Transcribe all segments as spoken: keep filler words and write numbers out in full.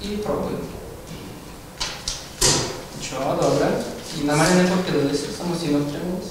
І пробуємо. Нічого, добре. І на мене не попілилися, самостійно втрималися.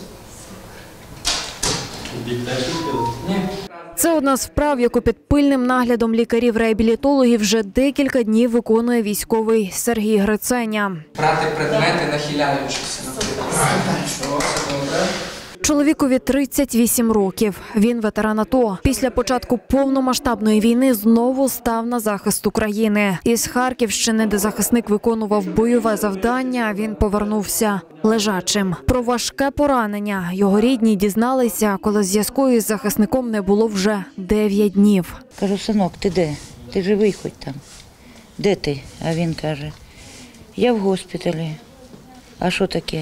Бік теж відпили? Ні. Це одна з вправ, яку під пильним наглядом лікарів-реабілітологів вже декілька днів виконує військовий Сергій Гриценя. Брати предмети, нахиляючися, наприклад. Що, все добре. Чоловікові тридцять вісім років. Він ветеран АТО. Після початку повномасштабної війни знову став на захист України. Із Харківщини, де захисник виконував бойове завдання, він повернувся лежачим. Про важке поранення його рідні дізналися, коли зв'язку із захисником не було вже дев'ять днів. Кажу, синок, ти де? Ти живий хоч там? Де ти? А він каже, я в госпіталі. А що таке?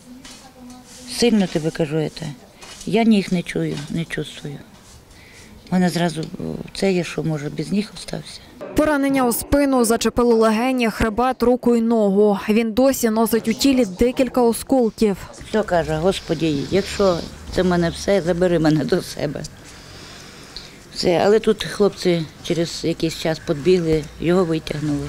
Сильно тебе, кажу, це. Я ніг не чую, не чувствую. У мене зразу це є, що, може, без ніг остався. Поранення у спину зачепило легені, хребет, руку й ногу. Він досі носить у тілі декілька осколків. Все каже, Господи, якщо це в мене все, забери мене до себе. Все, але тут хлопці через якийсь час підбігли, його витягнули.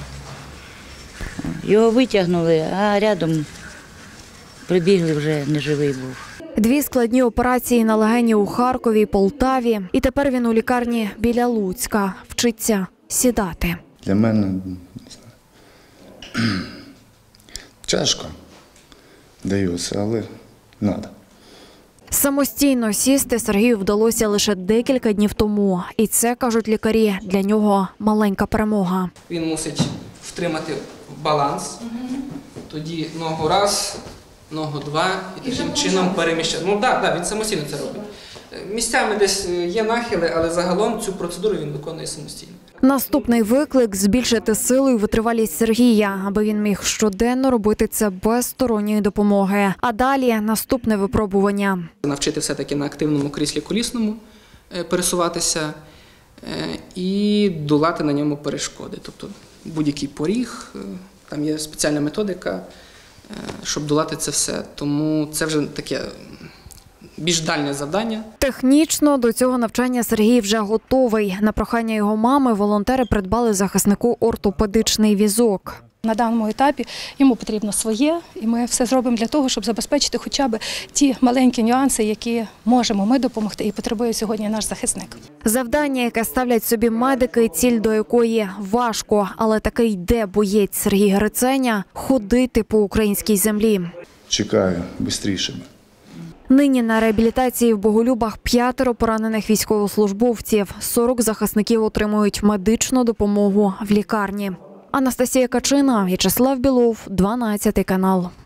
Його витягнули, а рядом прибігли, вже неживий був. Дві складні операції на легені у Харкові і Полтаві. І тепер він у лікарні біля Луцька. Вчиться сідати. Для мене, не знаю, тяжко дається, але треба. Самостійно сісти Сергію вдалося лише декілька днів тому. І це, кажуть лікарі, для нього маленька перемога. Він мусить втримати баланс, тоді ногу раз, ногу два і таким чином переміщати. Ну так, да, він самостійно це робить. Місцями десь є нахили, але загалом цю процедуру він виконує самостійно. Наступний виклик – збільшити силу і витривалість Сергія, аби він міг щоденно робити це без сторонньої допомоги. А далі – наступне випробування. Навчити все-таки на активному кріслі колісному пересуватися і долати на ньому перешкоди. Тобто будь-який поріг, там є спеціальна методика, щоб долати це все. Тому це вже таке більш дальнє завдання. Технічно до цього навчання Сергій вже готовий. На прохання його мами волонтери придбали захиснику ортопедичний візок. На даному етапі йому потрібно своє, і ми все зробимо для того, щоб забезпечити хоча б ті маленькі нюанси, які можемо ми допомогти і потребує сьогодні наш захисник. Завдання, яке ставлять собі медики, ціль до якої важко, але таки йде боєць Сергій Гриценя – ходити по українській землі. Чекаю швидше. Нині на реабілітації в Боголюбах п'ятеро поранених військовослужбовців. сорок захисників отримують медичну допомогу в лікарні. Анастасія Качина, В'ячеслав Білов, дванадцятий канал.